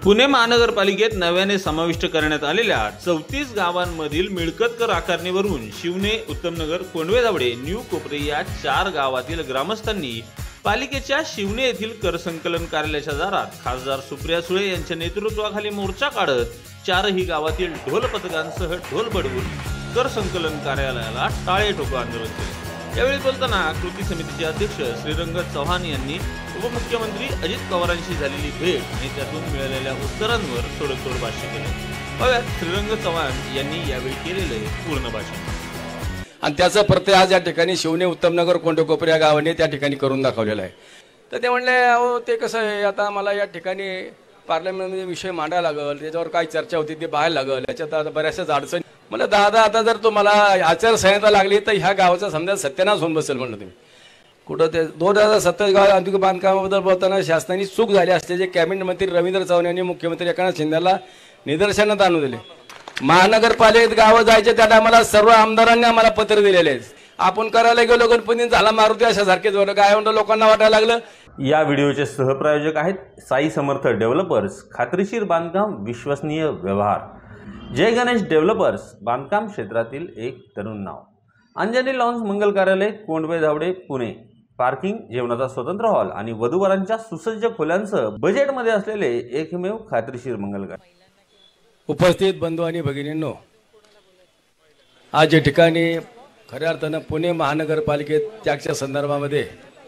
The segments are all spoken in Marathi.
पुणे महानगरपालिकेत नव्याने समाविष्ट करण्यात आलेल्या 34 गावांमधील मिळकत कर आकारणीवरून शिवने, उत्तमनगर, कोंडवे-धावडे, न्यू कोपरे या 4 गावातील ग्रामस्थांनी पालिकेच्या शिवने येथील कर संकलन कार्यालयाच्या दारात खासदार सुप्रिया सुळे यांच्या नेतृत्वाखाली मोर्चा काढत 4ही गावातील ढोल पथकांसह ढोल बडवून कर संकलन कार्यालयाला टाळे ठोको आंदोलन केले। यावेळी बोलताना कृती समितीचे अध्यक्ष श्रीरंग चव्हाण यांनी उपमुख्यमंत्री अजित पवारांशी झालेली भेट आणि त्यातून मिळालेल्या उत्तरांवर सडेतोड भाष्य केले। बघा श्रीरंग चव्हाण यांनी यावेळी केलेले पूर्ण भाषण आणि त्याचा प्रत्यय आज या ठिकाणी शिवने, उत्तमनगर, कोंडवे-कोपरे या गावाने त्या ठिकाणी करून दाखवलेला आहे। तर ते म्हणले अहो ते कसं आहे, आता मला या ठिकाणी पार्लमेंटमध्ये विषय मांडायला लागल, त्याच्यावर काय चर्चा होती ते पाहायला लागल, याच्यात आता बऱ्याचशाच अडचणी। मला दादा आता जर तुम्हाला आचारसंहिता लागली तर ह्या गावाचा समजा सत्यानाश होऊन बसेल म्हणलं तुम्ही। कुठं ते 2027 गाव औद्योगिक बांधकामाबद्दल बोलताना शासनाने चूक झाली असल्याचे कॅबिनेट मंत्री रवींद्र चव्हाण यांनी मुख्यमंत्री एकनाथ शिंदेला निदर्शनात आणून दिले। महानगरपालिकेत गावं जायचे त्या टायमाला सर्व आमदारांनी आम्हाला पत्र दिलेले आहे। आपण करायला गेलो गणपती झाला मारुती अशा सारखेच काय म्हणतो लोकांना वाटायला लागलं। या व्हिडिओचे सहप्रायोजक आहेत साई समर्थ डेव्हलपर्स, खात्रीशीर बांधकाम, विश्वसनीय व्यवहार। जय गणेश डेव्हलपर्स, बांधकाम क्षेत्रातील एक तरुण नाव। अंजनी लॉन्स मंगल कार्यालय, कोंडवे-धावडे, पुणे। पार्किंग, जेवणाचा स्वतंत्र हॉल आणि वधूवरांच्या सुसज्ज खोल्यांसह बजेटमध्ये असलेले एकमेव खात्रीशीर मंगल कार्यालय। उपस्थित बंधू आणि भगिनींनो, आज या ठिकाणी खऱ्या अर्थानं पुणे महानगरपालिकेत त्याच्या संदर्भामध्ये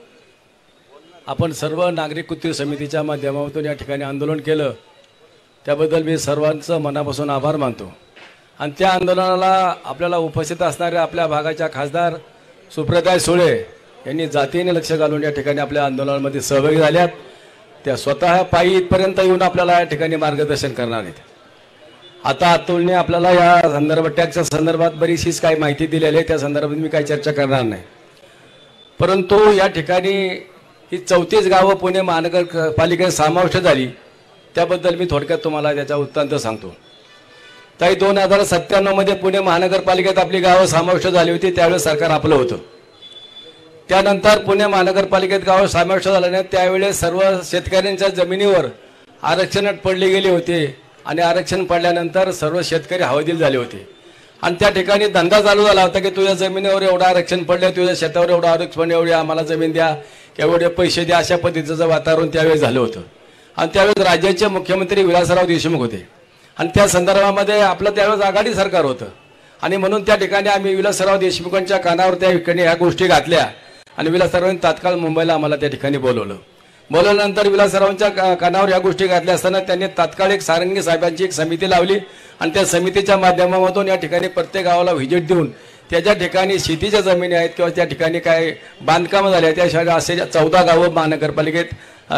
आपण सर्व नागरिक कृती समितीच्या माध्यमातून या ठिकाणी आंदोलन केलं, त्याबद्दल मी सर्वांचं मनापासून आभार मानतो। आणि त्या आंदोलनाला आपल्याला उपस्थित असणाऱ्या आपल्या भागाच्या खासदार सुप्रिया सुळे यांनी जातीने लक्ष घालून या ठिकाणी आपल्या आंदोलनामध्ये सहभागी झाल्यात। त्या स्वतः पायी इथपर्यंत येऊन आपल्याला या ठिकाणी मार्गदर्शन करणार आहेत। आता अतुलने आपल्याला या संदर्भात टॅक्सच्या संदर्भात बरीचशीच काही माहिती दिलेली आहे, त्या संदर्भात मी काही चर्चा करणार नाही। परंतु या ठिकाणी ही 34 गावं पुणे महानगरपालिकेत समाविष्ट झाली, त्याबद्दल मी थोडक्यात तुम्हाला त्याचा वृत्तांत सांगतो। ताई 2097 मध्ये पुणे महानगरपालिकेत आपली गावं समाविष्ट झाली होती, त्यावेळेस सरकार आपलं होतं। त्यानंतर पुणे महानगरपालिकेत गावं समाविष्ट झाल्याने त्यावेळेस सर्व शेतकऱ्यांच्या जमिनीवर आरक्षण पडले गेले होते आणि आरक्षण पडल्यानंतर सर्व शेतकरी हवालदिल झाले होते। आणि त्या ठिकाणी धंदा चालू झाला होता की तुझ्या जमिनीवर एवढं आरक्षण पडलं, तुझ्या शेतावर एवढं आरक्षण, एवढी आम्हाला जमीन द्या, एवढे पैसे द्या, अशा पद्धतीचं वातावरण त्यावेळेस झालं होतं। आणि त्यावेळेस राज्याचे मुख्यमंत्री विलासराव देशमुख होते आणि त्या संदर्भामध्ये आपलं त्यावेळेस आघाडी सरकार होतं आणि म्हणून त्या ठिकाणी आम्ही विलासराव देशमुखांच्या कानावर त्या ठिकाणी ह्या गोष्टी घातल्या आणि विलासरावांनी तात्काळ मुंबईला आम्हाला त्या ठिकाणी बोलवल्यानंतर विलासरावांच्या कानावर या गोष्टी घातल्या असताना त्यांनी तात्काळ एक सारंगी साहेबांची एक समिती लावली आणि त्या समितीच्या माध्यमातून या ठिकाणी प्रत्येक गावाला व्हिजिट देऊन त्याच्या ठिकाणी शेतीच्या जमिनी आहेत किंवा त्या ठिकाणी काय बांधकामं झाले त्या असे 14 गावं महानगरपालिकेत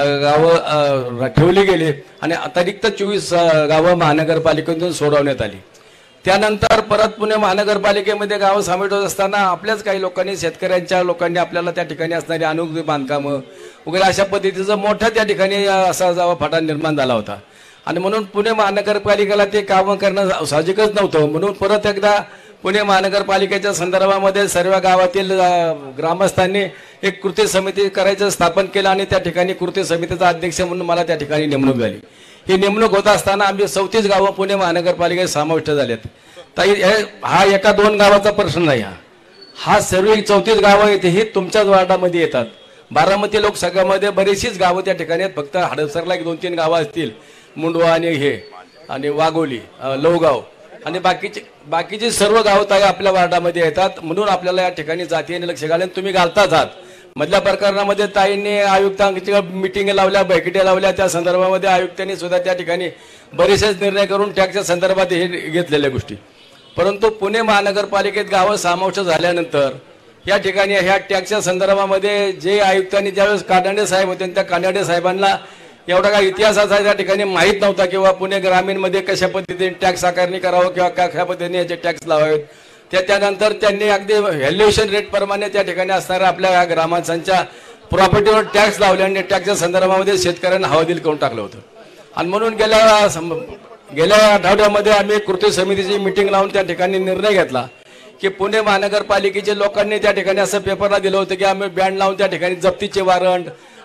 गावं ठेवली गेली आणि अतिरिक्त 24 गावं महानगरपालिकेतून सोडवण्यात आली। त्यानंतर परत पुणे महानगरपालिकेमध्ये गावं समाविष्ट होत असताना आपल्याच काही लोकांनी, शेतकऱ्यांच्या लोकांनी आपल्याला त्या ठिकाणी असणारी अनुकूल बांधकामं वगैरे अशा पद्धतीचं मोठ्या त्या ठिकाणी असा जावा फाटा निर्माण झाला होता आणि म्हणून पुणे महानगरपालिकेला ते कामं करणं साहजिकच नव्हतं। म्हणून परत एकदा पुणे महानगरपालिकेच्या संदर्भामध्ये सर्व गावातील ग्रामस्थांनी एक कृती समिती करायचं स्थापन केलं आणि त्या ठिकाणी कृती समितीचा अध्यक्ष म्हणून मला त्या ठिकाणी नेमणूक झाली। ही नेमणूक होत असताना आम्ही 34 गावं पुणे महानगरपालिकेत समाविष्ट झालेत। ताई हा एका 2 गावाचा प्रश्न नाही, हा सर्व 34 गावं येते ही तुमच्याच वार्डामध्ये येतात। बारामती लोकसभेमध्ये बरीचशीच गावं त्या ठिकाणी आहेत, फक्त हडपसरला 1-2-3 गावं असतील, मुंडवा आणि वाघोली, लोहगाव आणि बाकीचे सर्व गावं ताई आपल्या वार्डामध्ये येतात। म्हणून आपल्याला या ठिकाणी जातीने लक्ष घालून तुम्ही घालताच आहात। मधल्या प्रकरणामध्ये ताईंनी आयुक्तांच्या मिटिंग लावल्या, बैठकी लावल्या, त्या संदर्भामध्ये आयुक्तांनी सुद्धा त्या ठिकाणी बरेचसेच निर्णय करून टॅक्सच्या संदर्भात हे घेतलेल्या गोष्टी। परंतु पुणे महानगरपालिकेत गावं समाविष्ट झाल्यानंतर या ठिकाणी ह्या टॅक्सच्या संदर्भामध्ये जे आयुक्तांनी ज्यावेळेस कानडे साहेब होते त्या कानडे साहेबांना एवढा काही इतिहासाचा त्या ठिकाणी माहीत नव्हता किंवा पुणे ग्रामीणमध्ये कशा पद्धतीने टॅक्स आकारणी करावं किंवा कशा पद्धतीने याचे टॅक्स लावावेत। त्यानंतर त्यांनी अगदी व्हॅल्युएशन रेट प्रमाणे त्या ठिकाणी असणाऱ्या आपल्या ग्रामस्थांच्या प्रॉपर्टीवर टॅक्स लावले आणि टॅक्सच्या संदर्भामध्ये शेतकऱ्यांना हवालदिल करून टाकलं होतं। आणि म्हणून गेल्या आठवड्यामध्ये आम्ही कृती समितीची मिटिंग लावून त्या ठिकाणी निर्णय घेतला की पुणे महानगरपालिकेच्या लोकांनी त्या ठिकाणी असं पेपरला दिलं होतं की आम्ही बँड लावून त्या ठिकाणी जप्तीचे वॉरंट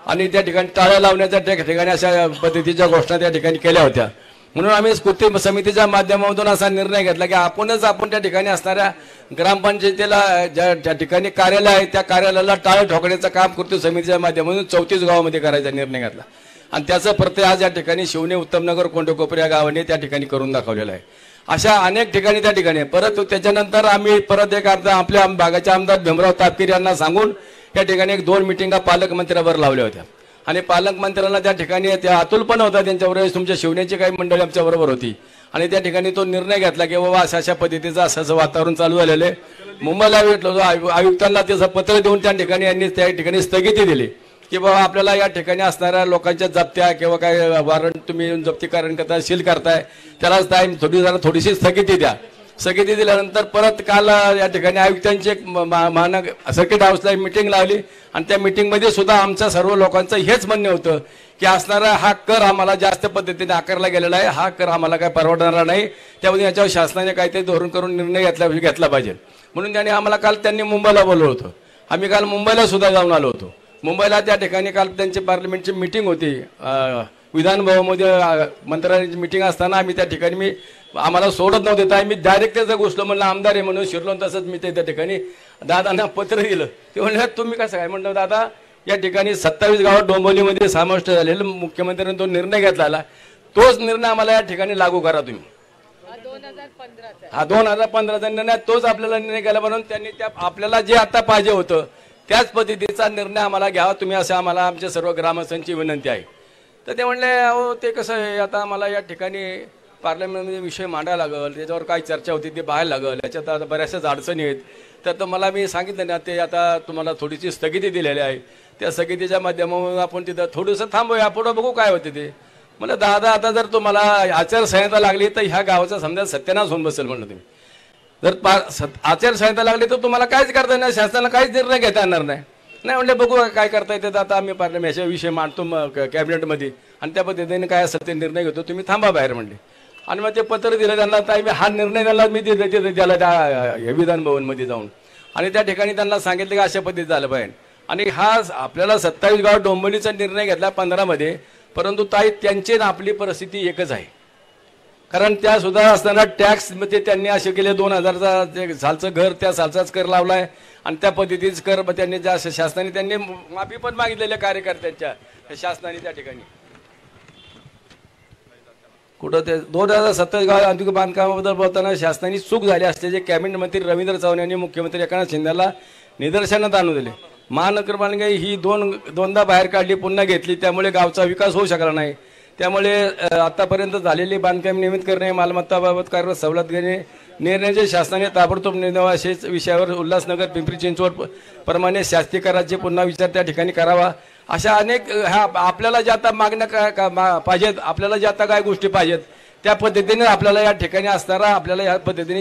आणि त्या ठिकाणी टाळ्या लावण्याच्या त्या ठिकाणी अशा पद्धतीच्या घोषणा त्या ठिकाणी केल्या होत्या. म्हणून आम्ही कृती समितीच्या माध्यमातून असा निर्णय घेतला की आपण त्या ठिकाणी असणाऱ्या ग्रामपंचायतीला ज्या ठिकाणी कार्यालय आहे त्या कार्यालयाला टाळे ठोकण्याचं काम कृती समितीच्या माध्यमातून 34 गावामध्ये करायचा निर्णय घेतला. आणि त्याचं प्रत्यय आज या ठिकाणी शिवणे उत्तमनगर कोंडकोपर या गावाने त्या ठिकाणी करून दाखवलेला आहे. अशा अनेक ठिकाणी त्या ठिकाणी परत त्याच्यानंतर आम्ही परत एक आपल्या भागाचे आमदार भीमराव तापकीर यांना सांगून त्या ठिकाणी 1-2 मिटिंगा पालकमंत्र्यावर लावल्या होत्या. आणि पालकमंत्र्यांना त्या ठिकाणी त्या अतुल पण होता त्यांच्याबरोबर, तुमच्या शिवण्याची काही मंडळी आमच्याबरोबर होती. आणि त्या ठिकाणी तो निर्णय घेतला की बाबा अशा पद्धतीचं असं वातावरण चालू झालेलं आहे. मुंबईला भेटलो आयुक्तांना त्याचं पत्र देऊन त्या ठिकाणी यांनी त्या ठिकाणी स्थगिती दिली की बाबा आपल्याला या ठिकाणी असणाऱ्या लोकांच्या जप्त्या किंवा काय वॉरंट तुम्ही जप्तीकरण करताय, सील करताय, त्यालाच टाईम थोडीशी स्थगिती द्या. स्थगिती दिल्यानंतर परत काल या ठिकाणी आयुक्तांची एक महानगर सर्किट हाऊसला मिटिंग लावली. आणि त्या मिटिंगमध्ये सुद्धा आमच्या सर्व लोकांचं हेच म्हणणं होतं की असणारा हा कर आम्हाला जास्त पद्धतीने आकारला गेलेला आहे, हा कर आम्हाला काय परवडणारा नाही, त्यामध्ये याच्यावर शासनाने काहीतरी धोरण करून निर्णय घेतला पाहिजे. म्हणून त्यांनी मुंबईला बोलवलं होतं. आम्ही काल मुंबईला सुद्धा जाऊन आलो होतो. मुंबईला त्या ठिकाणी काल त्यांची पार्लमेंटची मिटिंग होती, विधानभवनमध्ये मंत्र्यांची मिटिंग असताना आम्ही त्या ठिकाणी आम्हाला सोडत नव्हते, तर मी डायरेक्ट त्याचं घुसलो. म्हणलं आमदार आहे म्हणून शिरलो. तसंच मी त्या ठिकाणी दादांना पत्र दिलं. ते म्हणलं तुम्ही कसं काय? म्हणलं दादा या ठिकाणी 27 गावात डोंबिवलीमध्ये समाविष्ट झालेलं मुख्यमंत्र्यांनी तो निर्णय घेतला, तोच निर्णय आम्हाला या ठिकाणी लागू करा तुम्ही. 2015चा निर्णय तोच आपल्याला निर्णय केला. म्हणून त्यांनी त्या आपल्याला जे आता पाहिजे होतं त्याच पद्धतीचा निर्णय आम्हाला घ्यावा तुम्ही, असं आम्हाला आमच्या सर्व ग्रामस्थांची विनंती आहे. तर ते म्हणले अहो ते कसं आहे, आता आम्हाला या ठिकाणी पार्लमेंटमध्ये विषय मांडायला लागल, त्याच्यावर काय चर्चा होती ते पाहायला लागल, याच्यात आता बऱ्याचशाच अडचणी आहेत. तर मला मी सांगितलं ना ते आता तुम्हाला थोडीशी स्थगिती दिलेली आहे, त्या स्थगितीच्या माध्यमातून आपण तिथं थोडंसं थांबूया, पुढं बघू काय होते ते. म्हणलं दादा आता जर तुम्हाला आचारसंहिता लागली तर ह्या गावाचा समजा सत्यानाश होऊन बसेल. म्हणलं तुम्ही जर आचारसंहिता लागली तर तुम्हाला काहीच करता येणार, शासनाला काहीच निर्णय घेता येणार नाही. म्हणले बघू काय करता येते. आता आम्ही पार्लमेंट याचा विषय मांडतो कॅबिनेटमध्ये आणि त्या पद्धतीने काय असेल ते निर्णय घेतो, तुम्ही थांबा बाहेर म्हणले. आणि मग ते पत्र दिलं त्यांना. तर हा निर्णय त्यांना मी दिला त्या विधान भवनमध्ये जाऊन. आणि त्या ठिकाणी त्यांना सांगितलं की अशा पद्धतीत झालं पाहिजे. आणि हा आपल्याला 27 गाव डोंबिवलीचा निर्णय घेतला 15मध्ये, परंतु त्यांची आपली परिस्थिती एकच आहे. कारण त्या सुद्धा असताना टॅक्स मध्ये त्यांनी असे केले 2000 सालचं घर त्या सालचाच कर लावलाय आणि त्या पद्धतीच कर त्यांनी शासनाने त्यांनी माफी पण मागितलेल्या कार्यकर्त्यांच्या शासनाने त्या ठिकाणी कुठं ते 2027 गाव आंतरिक बांधकामाबद्दल बोलताना शासनाने चूक झाली असल्याचे कॅबिनेट मंत्री रवींद्र चव्हाण यांनी मुख्यमंत्री एकनाथ शिंदेला निदर्शनात आणून दिले. महानगरपालिका ही दोनदा बाहेर काढली, पुन्हा घेतली, त्यामुळे गावचा विकास होऊ शकला नाही. त्यामुळे आतापर्यंत झालेली बांधकाम नियमित करणे, मालमत्ताबाबत कार्यरत सवलत घेणे, निर्णयाचे शासनाने ताबडतोब निर्णय असेच विषयावर उल्हासनगर पिंपरी चिंचवड प्रमाणे शासकीय कराचे पुन्हा विचार त्या ठिकाणी करावा. अशा अनेक आपल्याला ज्या आता मागण्या पाहिजेत, आपल्याला ज्या आता काय गोष्टी पाहिजेत त्या पद्धतीने आपल्याला या ठिकाणी असणारा आपल्याला या पद्धतीने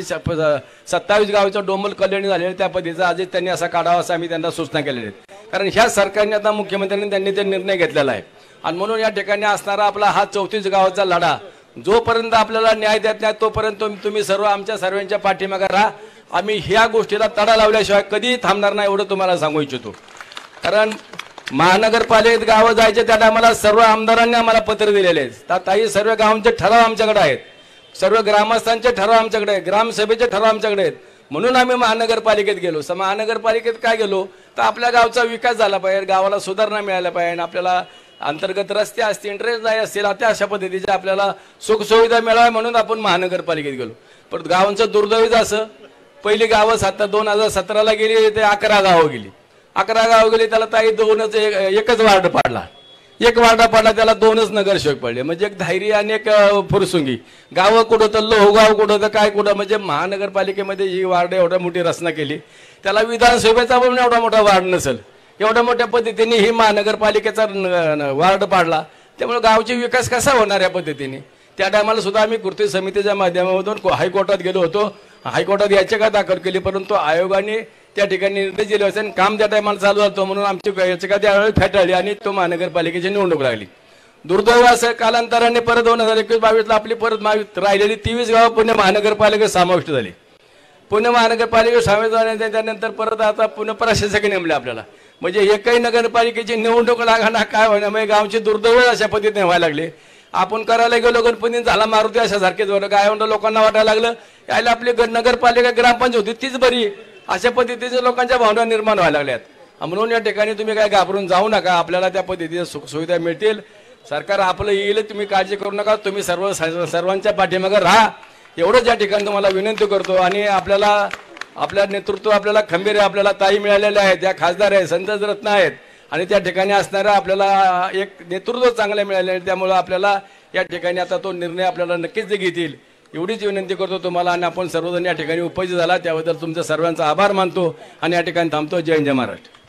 27 गावाचं डोंबल कल्याणी झालेलं त्या पद्धतीचा आजच त्यांनी असा काढावा असं आम्ही त्यांना सूचना केलेल्या आहेत. कारण ह्या सरकारने आता मुख्यमंत्र्यांनी त्यांनी ते निर्णय घेतलेला आहे. आणि म्हणून या ठिकाणी असणारा आपला हा 34 गावाचा लढा जोपर्यंत आपल्याला न्याय देत नाही तोपर्यंत तुम्ही सर्व आमच्या सर्वांच्या पाठीमागे राहा. आम्ही ह्या गोष्टीला तडा लावल्याशिवाय कधीही थांबणार नाही एवढं तुम्हाला सांगू इच्छितो. कारण महानगरपालिकेत गावं जायचे त्या टायमाला सर्व आमदारांनी आम्हाला पत्र दिलेले आहेत. ताई सर्व गावांचे ठराव आमच्याकडे आहेत, सर्व ग्रामस्थांचे ठराव आमच्याकडे आहेत, ग्रामसभेचे ठराव आमच्याकडे आहेत. म्हणून आम्ही महानगरपालिकेत गेलो. महानगरपालिकेत काय गेलो तर आपल्या गावचा विकास झाला पाहिजे, गावाला सुधारणा मिळायला पाहिजे, आपल्याला अंतर्गत रस्ते असतील, ट्रेन जाय असतील, त्या अशा पद्धतीच्या आपल्याला सुखसुविधा मिळाव्या म्हणून आपण महानगरपालिकेत गेलो. पण गावांचं दुर्दैव असं पहिली गावं 2017ला गेली ते 11 गावं गेली. 11 गाव गेली त्याला ताई एकच वार्ड पाडला, एक वार्ड पाडला त्याला 2च नगरसेवक पडले. म्हणजे एक धैर्य आणि एक फुरसुंगी. गावं कुठं तर लोहगाव कुठं तर काय कुठं. म्हणजे महानगरपालिकेमध्ये ही वार्ड एवढ्या मोठी रचना केली, त्याला विधानसभेचा पण एवढा मोठा वार्ड नसेल, एवढ्या मोठ्या पद्धतीने ही महानगरपालिकेचा वार्ड पाडला. त्यामुळे गावचा विकास कसा होणार या पद्धतीने. त्या टायमाला सुद्धा आम्ही कृती समितीच्या माध्यमातून हायकोर्टात गेलो होतो. हायकोर्टात याचिका दाखल केली, परंतु आयोगाने त्या ठिकाणी निर्देश दिले होते आणि काम त्या टायमाला चालू होतं म्हणून आमची याचिका त्यावेळी फेटाळली आणि तो महानगरपालिकेची निवडणूक लागली. दुर्दैव असं कालांतराने परत 2021-22ला आपली परत राहिलेली 23 गावं पुणे महानगरपालिकेत समाविष्ट झाली. पुणे महानगरपालिकेत समाविष्ट झाल्यानंतर त्यानंतर परत आता पुणे प्रशासक नेमले आपल्याला. म्हणजे एकही नगरपालिकेची निवडणूक लागणार काय होणार, म्हणजे गावची दुर्दैव अशा पद्धतीने व्हायला लागले. आपण करायला गेलो गणपती झाला मारुती अशा सारखेच बरं काय म्हणतो लोकांना वाटायला लागलं यायला आपली नगरपालिका ग्रामपंचायत होती तीच बरी, अशा पद्धतीचे लोकांच्या भावना निर्माण व्हायला लागल्यात. म्हणून या ठिकाणी तुम्ही काय घाबरून जाऊ नका, आपल्याला त्या पद्धतीच्या सुखसुविधा मिळतील. सरकार आपलं येईल, तुम्ही काळजी करू नका. तुम्ही सर्वांच्या पाठीमागे राहा एवढंच या ठिकाणी तुम्हाला विनंती करतो. आणि आपल्या नेतृत्व आपल्याला खंबीर आहे, आपल्याला ताई मिळालेल्या आहेत, त्या खासदार आहेत, संतच रत्न आहेत आणि त्या ठिकाणी असणारा आपल्याला एक नेतृत्व चांगलं मिळाले आहे. त्यामुळं आपल्याला या ठिकाणी आता तो निर्णय आपल्याला नक्कीच ते घेतील एवढीच विनंती करतो तुम्हाला. आणि आपण सर्वजण या ठिकाणी उपस्थित झाला त्याबद्दल तुमच्या सर्वांचा आभार मानतो आणि या ठिकाणी थांबतो. जय हिंद, जय महाराष्ट्र.